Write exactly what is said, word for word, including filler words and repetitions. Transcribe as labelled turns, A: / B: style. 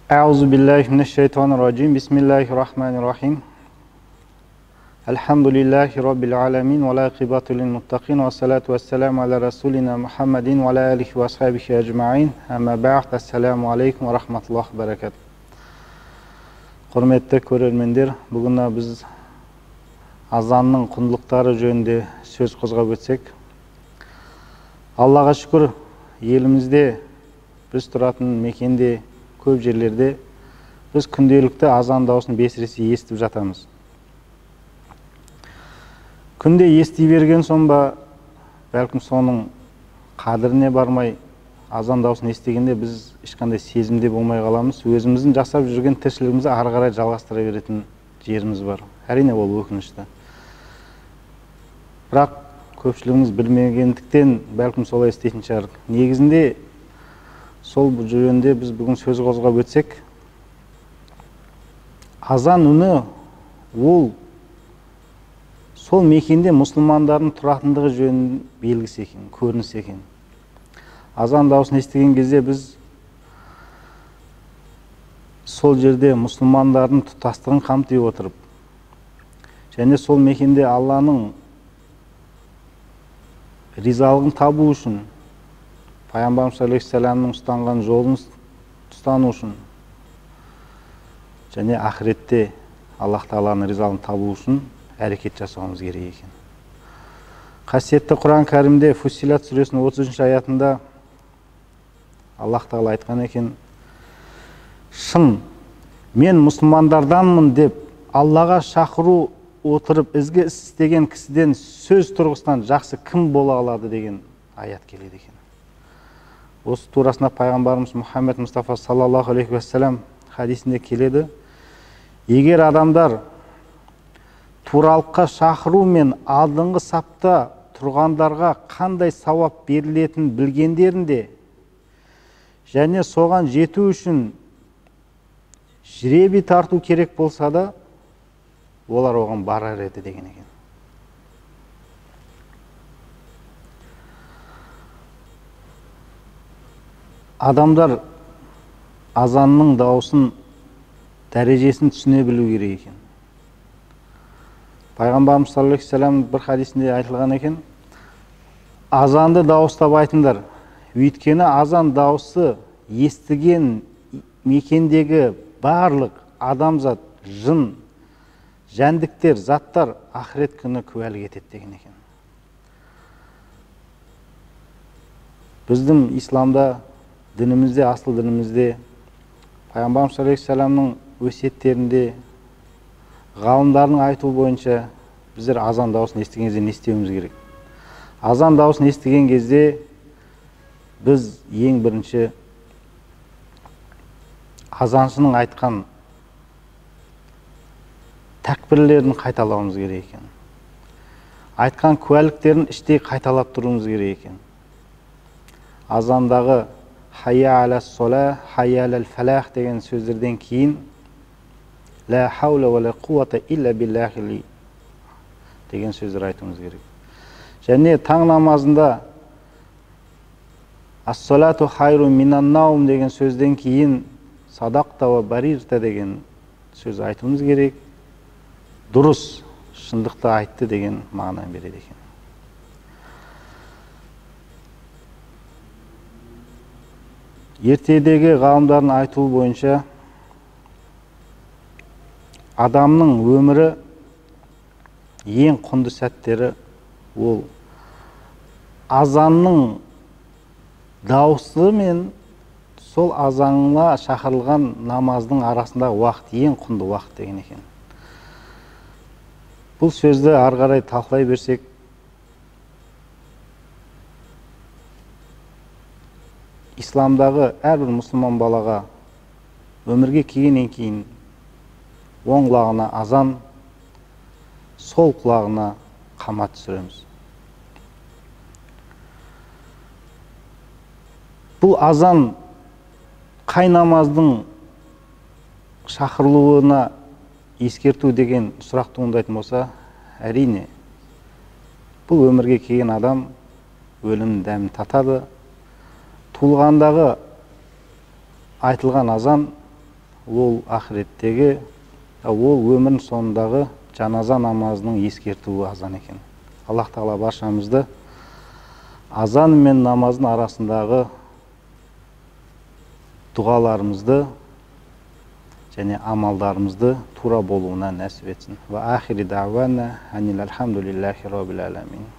A: Euzu billahi mineşşeytanirracim. Bismillahirrahmanirrahim. Elhamdülillahi rabbil alamin ve la akibatu lil muttaqin ve salatu vesselamu ala rasulina Muhammedin ve ala alihi ve ashabihi ecmaîn. Amma ba'd. Esselamu aleyküm ve rahmetullahi ve berekatuh. Құрметті көрермендер, бүгін біз азанның құндылықтары жөнінде сөз қозғап өтсек. Аллаға шүкір, елімізде, біз тұратын мекенде, көп жерлерде біз күнделікті азан дауысын бесіресе естіп жатамыз. Күнде ести берген соң ба, бәлкім соның қадіріне бармай, азан дауысын естігенде біз ешқандай сезімде болмай қаламыз. Өзіміздің жасап жүрген тіршілігімізді ары қарай жалғастыра беретін жеріміз бар. Әрине ол өкінішті. Бірақ көпшілігіміз білмегендіктен бәлкім солай істейтін шығар. Негізінде сол жөнінде біз бүгін сөз қозғап өтсек, азан үні ол сол мекенде мұсылмандардың тұратындығы жөнін белгісі екен, көрінісі екен. Азан дауысын естіген кезде біз сол жерде мұсылмандардың тұтастығын қамти отырып, және сол мекенде Алланың ризалығын табу үшін, Пайғамбарымыз алейхиссаламның ұстанған жолын ұстану үшін, және ақыретте Аллах Тағаланың ризалығын табу үшін әрекет жасауымыз керек екен. Қасиетті Құран кәрімде Фуссилат сүресінің отыз үшінші аятында Аллах Тағала айтқан екен: шын, мен мұсылмандарданмын деп Аллаға шақыру отырып ізгі іс істеген кісіден сөз тұрғысынан жақсы кім бола алады деген аят келеді екен. Осы турасында Пайғамбарымыз Мұхаммед Мұстафа саллаллаху алейхи уассалам хадисінде келеді: егер адамдар туралыққа шақыру мен алдыңғы сапта тұрғандарға қандай сауап берілетінін білгендерінде, және соған жету үшін жребий тарту керек болса да, олар оған барар еді деген екен. Адамдар азанның дауысын, дәрежесін түсіне білу керек екен. Пайғамбарымыз саллаллаху алейхи вассалам бір хадисінде айтылған екен: азанды дауыстап айтыңдар, өйткені азан дауысы естіген мекендегі барлық адамзат, жын, жәндіктер, заттар ақырет күні куәлік етеді деген екен. Біздің исламда, дінімізде, асыл дінімізде, Пайғамбарымыз саллаллаху алейхи вассаламның өсиеттерінде, ғалымдардың айтуы бойынша біздер азан дауысын естіген кезде не істеуіміз керек? Азан дауысын естіген кезде біз ең бірінші азаншының айтқан тәкбірлерін қайталауымыз керек екен. Айтқан куәліктерін іштей қайталап тұруымыз керек екен. Азандағы хайя аля сола, хайя аля фалах деген сөздерден кейін ла хаула ва ла қуата илля биллахи деген сөздер айтуымыз керек. Және таң намазында ас-салату хайру минан наум деген сөзден кейін садақта ва барирта деген сөз айтуымыз керек. Дұрыс, шындықты айтты деген мағына береді екен. Ертедегі ғалымдардың айтуы бойынша адамның өмірі ең құнды сәттері ол азанның дауысы мен сол азанға шақырылған намаздың арасындағы уақыт ең құнды уақыт деген екен. Бұл сөзді ары қарай талқылай берсек, исламдағы әрбір мұсылман балаға өмірге келгеннен кейін оң құлағына азан, сол құлағына қамат түсіреміз. Бұл азан қай намаздың шақырылуына ескерту деген сұрақ туындайтын болса, әрине бұл өмірге келген адам өлім дәмін татады. Туылғандағы айтылған азан ол ақыреттегі, ол өмірдің соңындағы жаназа намазының ескертуі азан екен. Аллах тағала баршамызды азан мен намаздың арасындағы дұғаларымызды және амалдарымызды тура болуына нәсіп етсін. Ва ахири дa'вана анил алхамдулиллахи роббил аламин.